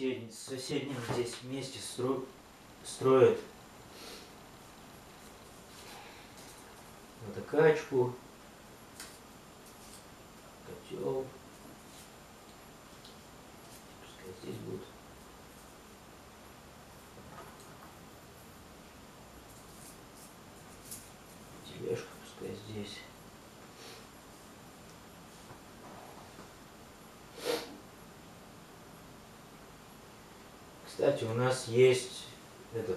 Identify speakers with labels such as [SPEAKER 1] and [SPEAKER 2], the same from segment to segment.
[SPEAKER 1] соседнем здесь месте строят водокачку, котел. Пускай здесь будет. Тележка пускай здесь. Кстати, у нас есть этот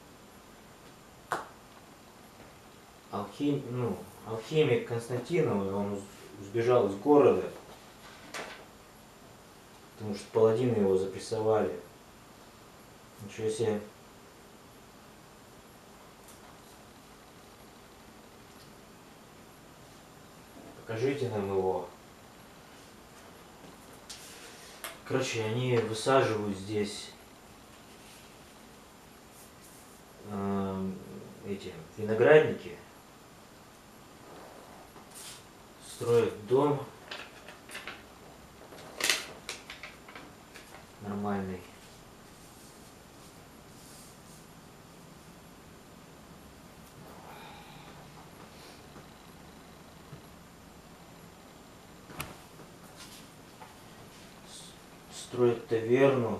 [SPEAKER 1] алхимик Константинов, он сбежал из города, потому что паладины его запрессовали. Ничего себе. Покажите нам его. Короче, они высаживают здесь эти виноградники, строят дом нормальный. Строят таверну.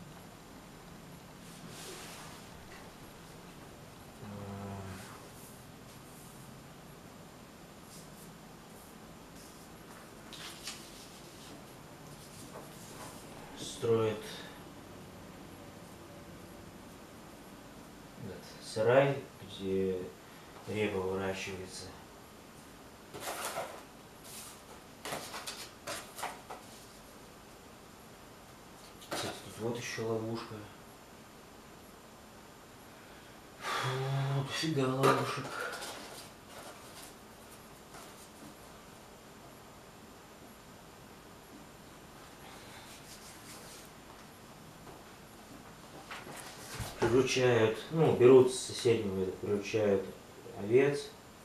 [SPEAKER 1] Строят сарай, где репа выращивается. Кстати, тут вот еще ловушка. Фу, дофига ловушек. Приручают, берут с соседнего, приручают овец.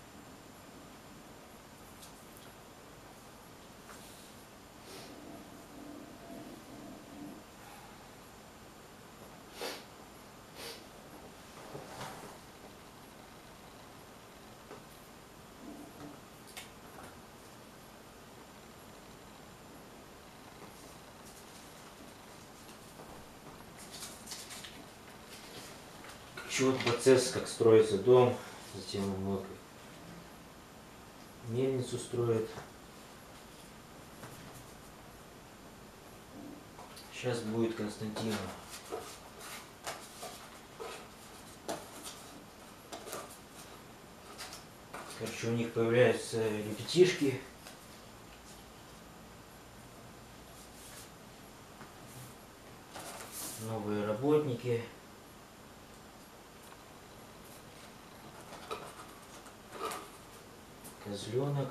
[SPEAKER 1] Вот процесс, как строится дом, затем он мельницу строит. Сейчас будет Константинов. Короче, у них появляются ребятишки. Новые работники. Козленок.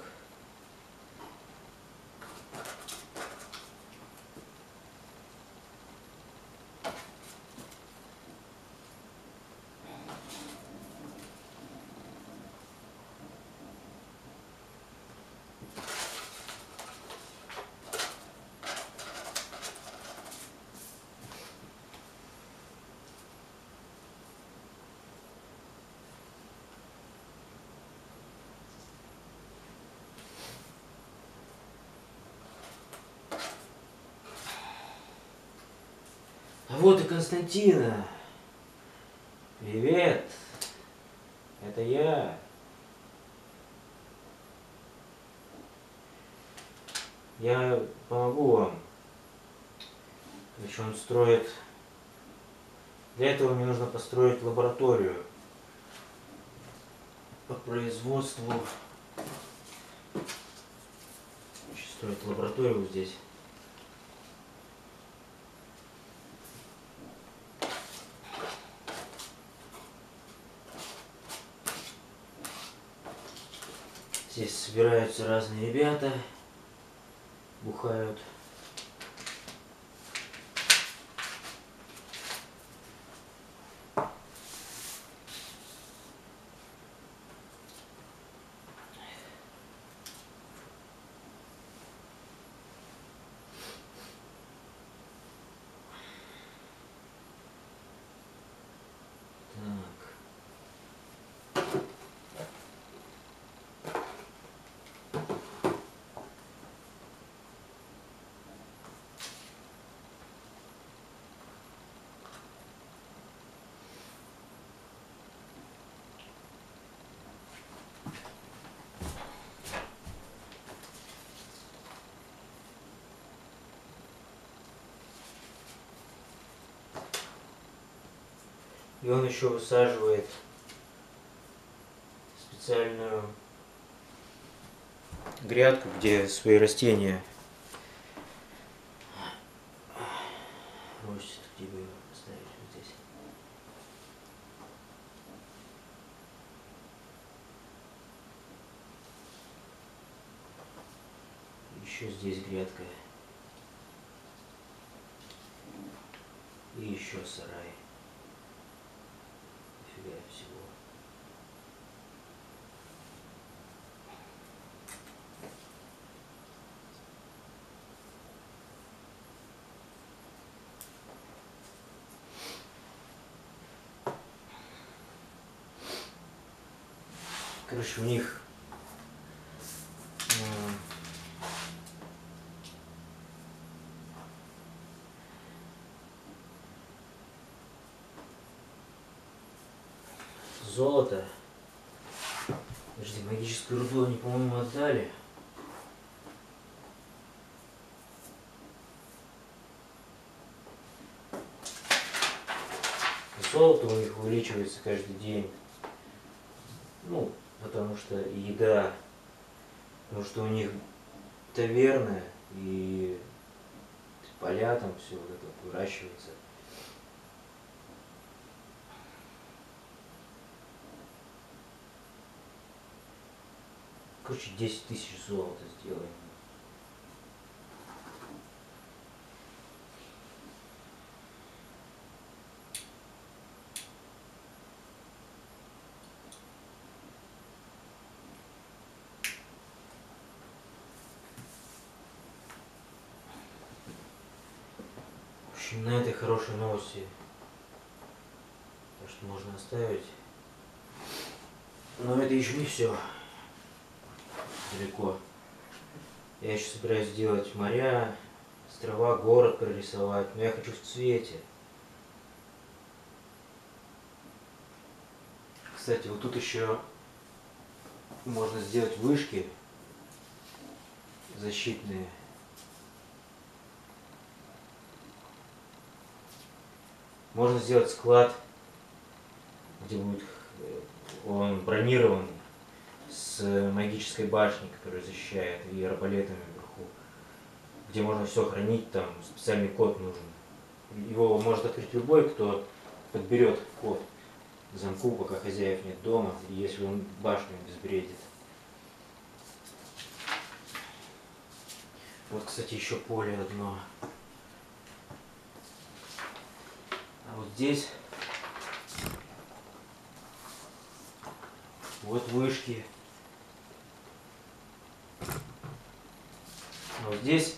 [SPEAKER 1] А вот и Константина. Привет. Это я. Я помогу вам. Короче, он строит. Для этого мне нужно построить лабораторию по производству. Строить лабораторию вот здесь. Здесь собираются разные ребята, бухают. И он еще высаживает специальную грядку, где свои растения растет. Где бы его поставить? Вот здесь. Еще здесь грядка. И еще сарай. Дофига всего. Короче, у них золото. Подожди, магическую руду они, по-моему, отдали. Золото у них увеличивается каждый день. Ну, потому что еда, потому что у них таверна и поля там все вот это вот выращивается. Короче, 10 000 золота сделаем. В общем, на этой хорошей новости, так что можно оставить. Но это еще не все. Далеко. Я еще собираюсь сделать моря, острова, город прорисовать, но я хочу в цвете. Кстати, вот тут еще можно сделать вышки защитные. Можно сделать склад, где будет он бронированный, с магической башней, которая защищает, и арбалетами вверху, где можно все хранить, там специальный код нужен. Его может открыть любой, кто подберет код к замку, пока хозяев нет дома, и если он башню безбредит. Вот, кстати, еще поле одно. А вот здесь вот вышки. А вот здесь,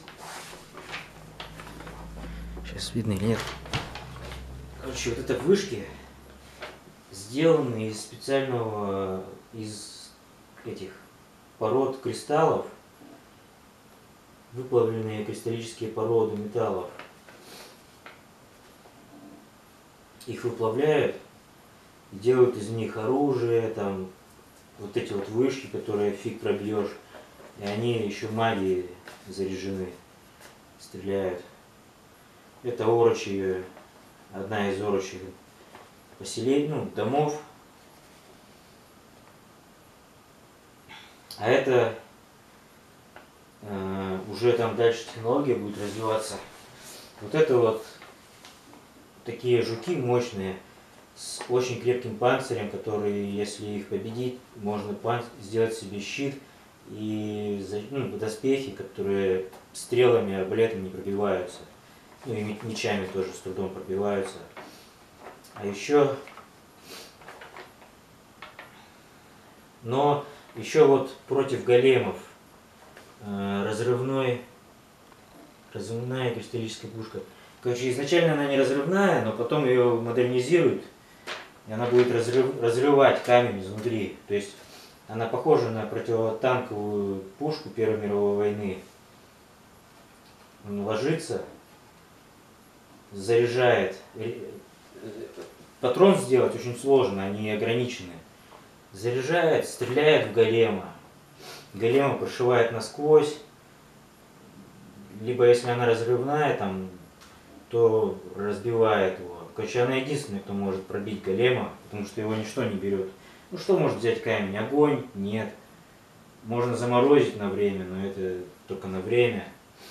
[SPEAKER 1] сейчас видно или нет, короче, вот это вышки сделаны из специального, из этих пород кристаллов, выплавленные кристаллические породы металлов. Их выплавляют и делают из них оружие, там вот эти вот вышки, которые фиг пробьешь, и они еще магией заряжены, стреляют. Это орочи, одна из орочих поселений, ну, домов. А это уже там дальше технология будет развиваться. Вот это вот такие жуки мощные, с очень крепким панцирем, которые, если их победить, можно сделать себе щит и доспехи, которые стрелами, арбалетами не пробиваются. Ну и мечами тоже с трудом пробиваются. А еще, но еще вот против големов разрывная кристаллическая пушка. Короче, изначально она не разрывная, но потом ее модернизируют, и она будет разрывать камень изнутри. То есть она похожа на противотанковую пушку Первой мировой войны. Он ложится, заряжает. Патрон сделать очень сложно, они ограничены. Заряжает, стреляет в голема. Голема прошивает насквозь. Либо если она разрывная, там, то разбивает его Короче, она единственная, кто может пробить голема, потому что его ничто не берет. Ну что может взять камень? Огонь? Нет. Можно заморозить на время, но это только на время.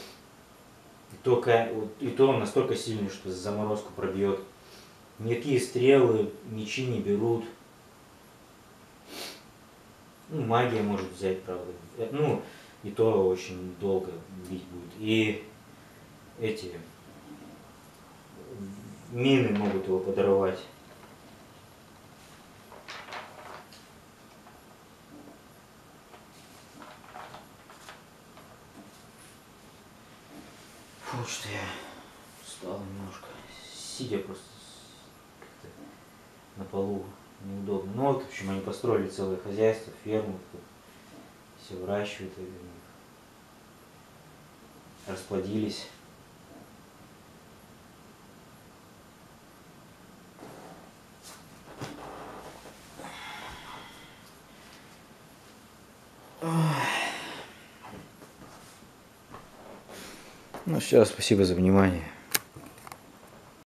[SPEAKER 1] И то он настолько сильный, что заморозку пробьет. Никакие стрелы, мечи не берут. Ну, магия может взять, правда. Ну, и то очень долго бить будет. И эти мины могут его подорвать. Фу, что я устал немножко. Сидя просто как-то на полу неудобно. Ну вот, в общем, они построили целое хозяйство, ферму, все выращивают, расплодились. Ну все, спасибо за внимание.